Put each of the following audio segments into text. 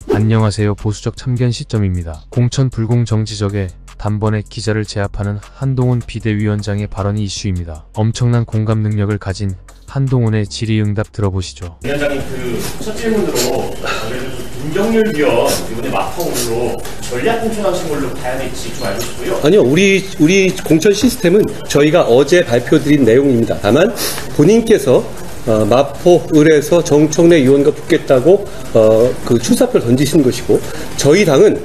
안녕하세요. 보수적 참견 시점입니다. 공천 불공정 지적에 단번에 기자를 제압하는 한동훈 비대위원장의 발언이 이슈입니다. 엄청난 공감 능력을 가진 한동훈의 질의응답 들어보시죠. 위원장님 첫 질문으로 김경률 위원 이번에 마포으로 전략 공천하신 걸로 다양했지 좀 알고 싶고요. 아니요, 우리 공천 시스템은 저희가 어제 발표드린 내용입니다. 다만 본인께서 마포을에서 정청래 의원과 붙겠다고 그 출사표를 던지신 것이고, 저희 당은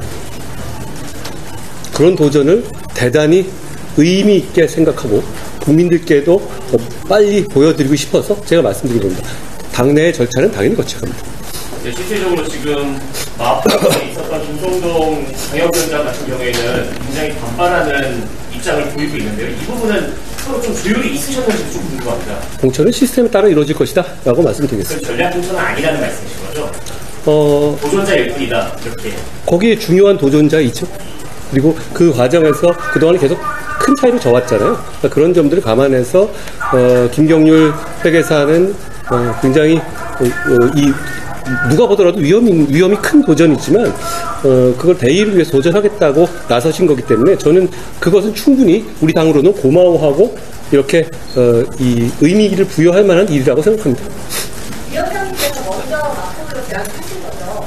그런 도전을 대단히 의미 있게 생각하고 국민들께도 빨리 보여드리고 싶어서 제가 말씀드린 겁니다. 당내의 절차는 당연히 거쳐갑니다. 네, 실질적으로 지금 마포에 있었던 김성동 방역위원장 같은 경우에는 굉장히 반발하는 입장을 보이고 있는데요. 이 부분은 서로 좀 조율이 있으셨는지 좀 궁금합니다. 공천은 시스템에 따라 이루어질 것이다 라고 말씀드리겠습니다. 그 전략 공천은 아니라는 말씀이신 거죠? 도전자일 뿐이다, 이렇게. 거기에 중요한 도전자 있죠. 그리고 그 과정에서 그동안 계속 큰 차이로 져왔잖아요. 그러니까 그런 점들을 감안해서 김경률 회계사는 굉장히 누가 보더라도 위험이 큰 도전이지만 그걸 대의를 위해서 도전하겠다고 나서신 거기 때문에 저는 그것은 충분히 우리 당으로는 고마워하고 이렇게 이 의미를 부여할 만한 일이라고 생각합니다. 위원장님께서 먼저 마포로 제안하신 거죠?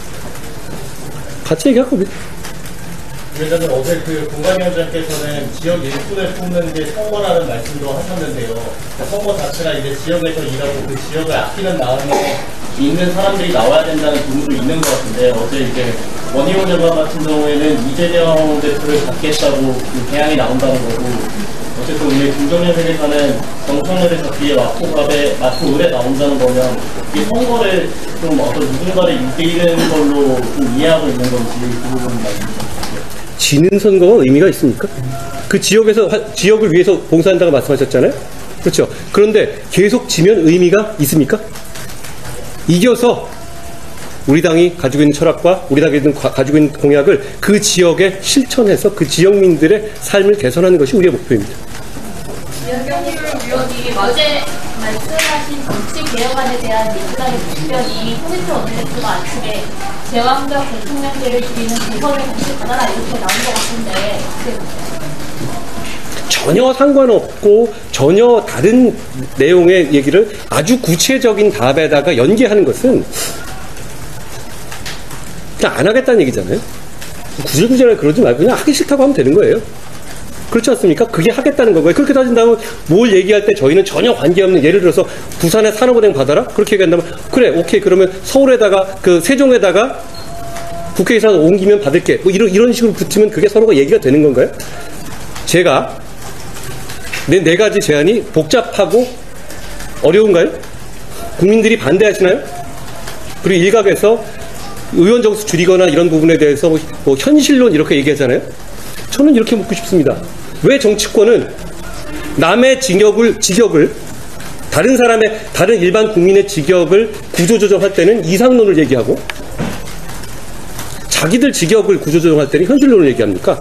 같이 얘기할 겁니다. 위원장님, 어제 공관위원장께서는 지역 일꾼을 뽑는 게 선거라는 말씀도 하셨는데요. 선거 자체가 이제 지역에서 일하고 그 지역을 아끼는 마음에 있는 사람들이 나와야 된다는 부분도 있는 것 같은데, 어제 이제 원희룡 장관 같은 경우에는 이재명 대표를 받겠다고 그 대안이 나온다는 거고, 어쨌든 우리 김정일 회계사는 정청래를 잡기 위해 마포을에 나온다는 거면 이 선거를 좀 어떤 누군가를 이기는 걸로 좀 이해하고 있는 건지 그 부분은 말씀드립니다. 지는 선거가 의미가 있습니까? 그 지역을 위해서 봉사한다고 말씀하셨잖아요? 그렇죠. 그런데 계속 지면 의미가 있습니까? 이겨서 우리 당이 가지고 있는 철학과 우리 당이 가지고 있는 공약을 그 지역에 실천해서 그 지역민들의 삶을 개선하는 것이 우리의 목표입니다. 김경률 위원이 어제 말씀하신 정치 개혁안에 대한 민주당의 답변이 포인트 원내대표가 안측에 제왕적 대통령제를 줄이는 대선을 다시 받아라 이렇게 나온 것 같은데 전혀 상관없고 전혀 다른 내용의 얘기를 아주 구체적인 답에다가 연계하는 것은 그냥 안 하겠다는 얘기잖아요. 구질구질하게 그러지 말고 그냥 하기 싫다고 하면 되는 거예요. 그렇지 않습니까? 그게 하겠다는 거고요. 그렇게 따진다면 뭘 얘기할 때 저희는 전혀 관계없는, 예를 들어서 부산에 산업은행 받아라? 그렇게 얘기한다면 그래, 오케이, 그러면 서울에다가 그 세종에다가 국회의사당 옮기면 받을게, 뭐 이런 식으로 붙으면 그게 서로가 얘기가 되는 건가요? 제가 네 가지 제안이 복잡하고 어려운가요? 국민들이 반대하시나요? 그리고 일각에서 의원 정수 줄이거나 이런 부분에 대해서 뭐 현실론 이렇게 얘기하잖아요. 저는 이렇게 묻고 싶습니다. 왜 정치권은 남의 직역을 다른 일반 국민의 직역을 구조조정할 때는 이상론을 얘기하고 자기들 직역을 구조조정할 때는 현실론을 얘기합니까?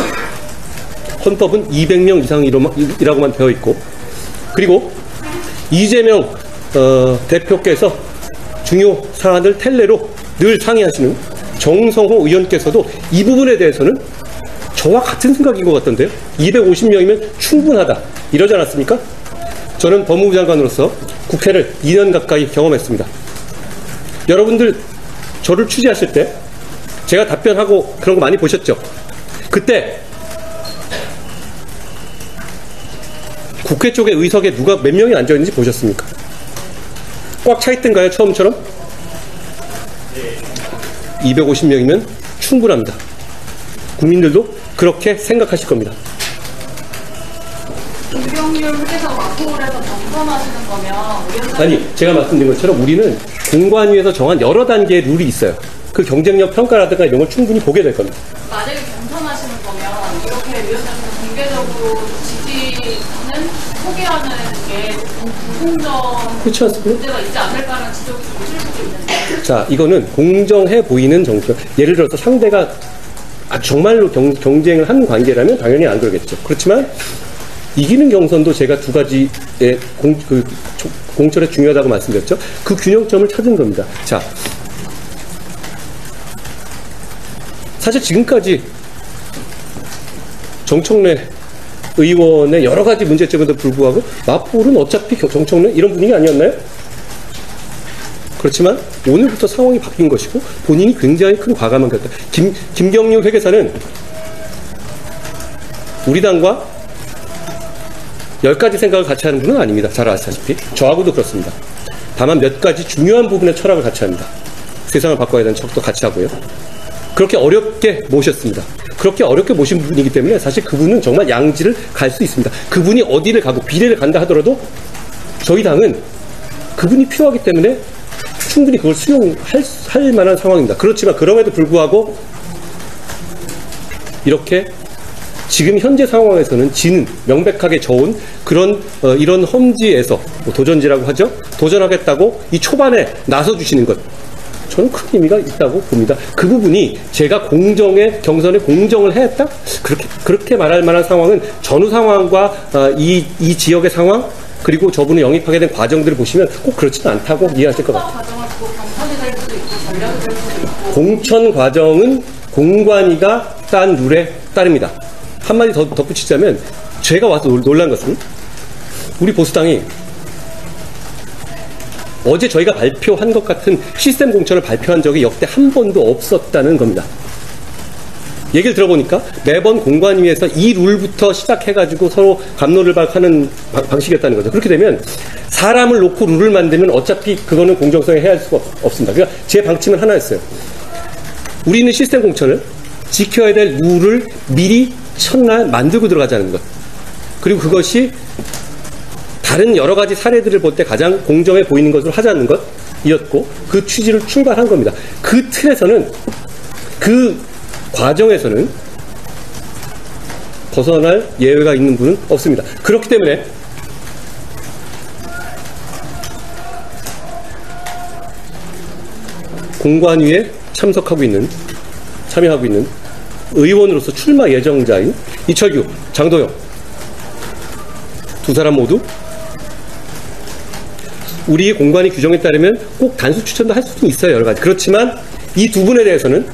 헌법은 200명 이상이라고만 되어 있고, 그리고 이재명 대표께서 중요 사안을 텔레로 늘 상의하시는 정성호 의원께서도 이 부분에 대해서는 저와 같은 생각인 것 같던데요. 250명이면 충분하다 이러지 않았습니까? 저는 법무부 장관으로서 국회를 2년 가까이 경험했습니다. 여러분들 저를 취재하실 때 제가 답변하고 그런 거 많이 보셨죠? 그때 국회 쪽의 의석에 누가 몇 명이 앉아있는지 보셨습니까? 꽉 차 있던가요, 처음처럼? 250명이면 충분합니다. 국민들도 그렇게 생각하실 겁니다. 김경률 회계사 마포을에서 점검하시는 거면 아니, 제가 말씀드린 것처럼 우리는 공관위에서 정한 여러 단계의 룰이 있어요. 그 경쟁력 평가라든가 이런 걸 충분히 보게 될 겁니다. 만약에 점검하시는 거면 이렇게 위원장께서 공개적으로 지지는 포기하는 게 불공정 문제가 있지 않을까라는 지적이 좀 있을 수도 있는데. 자, 이거는 공정해 보이는 정도. 예를 들어서 상대가 정말로 경쟁을 하는 관계라면 당연히 안 그러겠죠. 그렇지만 이기는 경선도 제가 두 가지의 공천에 중요하다고 말씀드렸죠. 그 균형점을 찾은 겁니다. 자, 사실 지금까지 정청래 의원의 여러 가지 문제점에도 불구하고 마포울은 어차피 정청래 이런 분위기 아니었나요? 그렇지만 오늘부터 상황이 바뀐 것이고 본인이 굉장히 큰 과감한 결단. 김경률 회계사는 우리 당과 10가지 생각을 같이 하는 분은 아닙니다. 잘 아시다시피. 저하고도 그렇습니다. 다만 몇 가지 중요한 부분의 철학을 같이 합니다. 세상을 바꿔야 되는 척도 같이 하고요. 그렇게 어렵게 모셨습니다. 그렇게 어렵게 모신 분이기 때문에 사실 그분은 정말 양지를 갈 수 있습니다. 그분이 어디를 가고 비례를 간다 하더라도 저희 당은 그분이 필요하기 때문에 충분히 그걸 수용할 만한 상황입니다. 그렇지만 그럼에도 불구하고 이렇게 지금 현재 상황에서는 지는 명백하게 져온 그런 이런 험지에서 도전지라고 하죠. 도전하겠다고 이 초반에 나서주시는 것 저는 큰 의미가 있다고 봅니다. 그 부분이 제가 경선에 공정을 했다? 그렇게 말할 만한 상황은 전후 상황과 이 지역의 상황 그리고 저분을 영입하게 된 과정들을 보시면 꼭 그렇지는 않다고 이해하실 것 같아요. 공천 과정은 공관위가 딴 룰에 따릅니다. 한마디 더 덧붙이자면 제가 와서 놀란 것은 우리 보수당이 어제 저희가 발표한 것 같은 시스템 공천을 발표한 적이 역대 한 번도 없었다는 겁니다. 얘기를 들어보니까 매번 공관위에서 이 룰부터 시작해가지고 서로 갑론을박하는 방식이었다는 거죠. 그렇게 되면 사람을 놓고 룰을 만들면 어차피 그거는 공정성에 해할 수가 없습니다. 그러니까 제 방침은 하나였어요. 우리는 시스템 공천을 지켜야 될 룰을 미리 첫날 만들고 들어가자는 것. 그리고 그것이 다른 여러 가지 사례들을 볼 때 가장 공정해 보이는 것으로 하자는 것이었고 그 취지를 출발한 겁니다. 그 틀에서는 그 과정에서는 벗어날 예외가 있는 분은 없습니다. 그렇기 때문에 공관위에 참여하고 있는 의원으로서 출마 예정자인 이철규, 장도영 두 사람 모두 우리의 공관위 규정에 따르면 꼭 단수 추천도 할 수도 있어요. 여러 가지. 그렇지만 이 두 분에 대해서는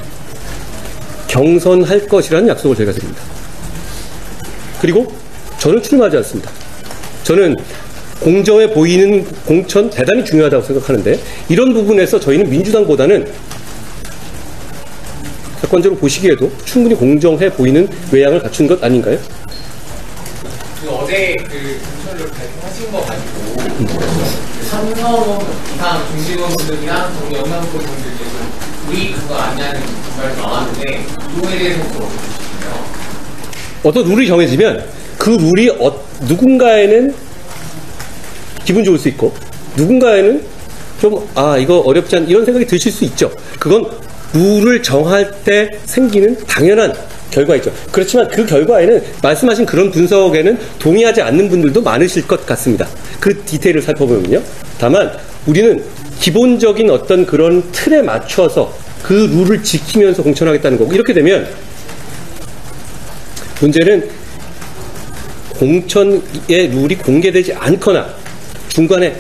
경선할 것이라는 약속을 저희가 드립니다. 그리고 저는 출마하지 않습니다. 저는 공정해 보이는 공천 대단히 중요하다고 생각하는데 이런 부분에서 저희는 민주당보다는 객관적으로 보시기에도 충분히 공정해 보이는 외양을 갖춘 것 아닌가요? 어제 그 공천을 발표하신 거 가지고 삼성원 이상 중직원분들이랑 정부 영남권 분들께서 우리 그거 아니냐는 말이 나왔는데 이 부분에 대해서 어떻게 보시나요? 어떤 룰이 정해지면 그 룰이 누군가에는 기분 좋을 수 있고 누군가에는 좀 이거 어렵지 않 이런 생각이 드실 수 있죠. 그건 룰을 정할 때 생기는 당연한 결과이죠. 그렇지만 그 결과에는 말씀하신 그런 분석에는 동의하지 않는 분들도 많으실 것 같습니다. 그 디테일을 살펴보면요. 다만 우리는 기본적인 어떤 그런 틀에 맞춰서 그 룰을 지키면서 공천하겠다는 거고 이렇게 되면 문제는 공천의 룰이 공개되지 않거나 중간에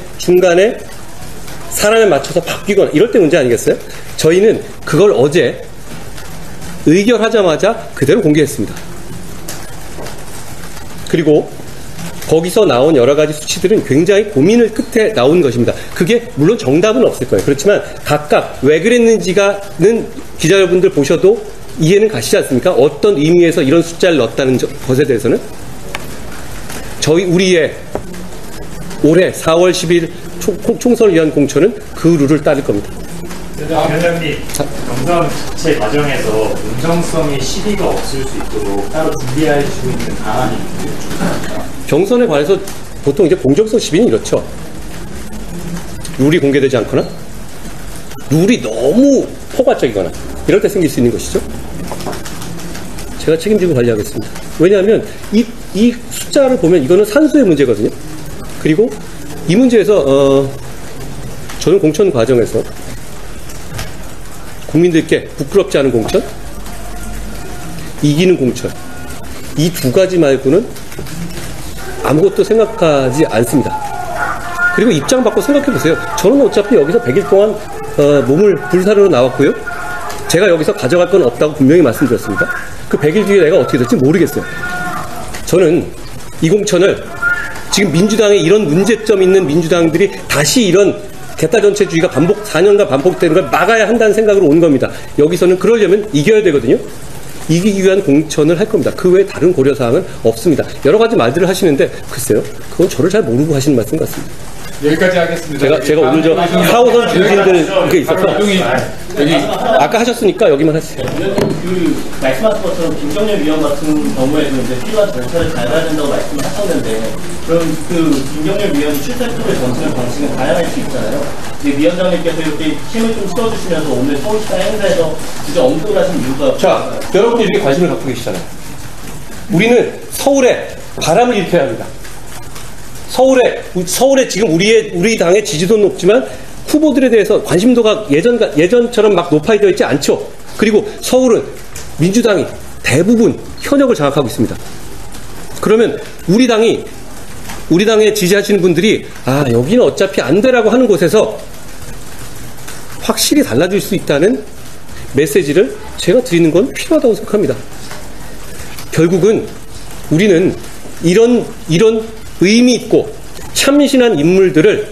사람에 맞춰서 바뀌거나 이럴 때 문제 아니겠어요? 저희는 그걸 어제 의결하자마자 그대로 공개했습니다. 그리고 거기서 나온 여러 가지 수치들은 굉장히 고민을 끝에 나온 것입니다. 그게 물론 정답은 없을 거예요. 그렇지만 각각 왜 그랬는지가는 기자 여러분들 보셔도 이해는 가시지 않습니까? 어떤 의미에서 이런 숫자를 넣었다는 것에 대해서는 우리의 올해 4월 10일 총선을 위한 공천은 그 룰을 따를 겁니다. 위원장님, 경선 자체 과정에서 공정성의 시비가 없을 수 있도록 따로 준비할 수 있는 방안이 있습니다. 경선에 관해서 보통 이제 공정성 시비는 이렇죠. 룰이 공개되지 않거나 룰이 너무 포괄적이거나 이럴 때 생길 수 있는 것이죠. 제가 책임지고 관리하겠습니다. 왜냐하면 이 숫자를 보면 이거는 산수의 문제거든요. 그리고 이 문제에서 저는 공천 과정에서 국민들께 부끄럽지 않은 공천, 이기는 공천 이 두 가지 말고는 아무것도 생각하지 않습니다. 그리고 입장 바꿔 생각해 보세요. 저는 어차피 여기서 100일 동안 몸을 불사르러 나왔고요. 제가 여기서 가져갈 건 없다고 분명히 말씀드렸습니다. 그 100일 뒤에 내가 어떻게 될지 모르겠어요. 저는 이 공천을 지금 민주당의 이런 문제점 있는 민주당들이 다시 이런 개딸전체주의가 4년간 반복되는 걸 막아야 한다는 생각으로 온 겁니다. 여기서는 그러려면 이겨야 되거든요. 이기기 위한 공천을 할 겁니다. 그 외에 다른 고려사항은 없습니다. 여러 가지 말들을 하시는데 글쎄요. 그건 저를 잘 모르고 하시는 말씀 같습니다. 여기까지 하겠습니다. 제가 오늘 저 4호선 중진들 그게 있어서 아까 하셨으니까 여기만 하세요. 그 말씀하신 것처럼 김정렬 위원 같은 경우에도 이제 필요한 절차를 밟아야 된다고 말씀을 하셨는데 그럼 그 김정렬 위원이 출세표를 던지는 방식은 다양할 수 있잖아요. 근데 위원장님께서 이렇게 힘을 좀 실어주시면서 오늘 서울시장 행사에서 진짜 언급을 하신 이유가 자, 여러분들 이렇게 관심을 갖고 계시잖아요. 우리는 서울에 바람을 일으켜야 합니다. 서울에 지금 우리 당의 지지도는 높지만 후보들에 대해서 관심도가 예전처럼 막 높아져 있지 않죠. 그리고 서울은 민주당이 대부분 현역을 장악하고 있습니다. 그러면 우리 당에 지지하시는 분들이 여기는 어차피 안 되라고 하는 곳에서 확실히 달라질 수 있다는 메시지를 제가 드리는 건 필요하다고 생각합니다. 결국은 우리는 이런 의미 있고 참신한 인물들을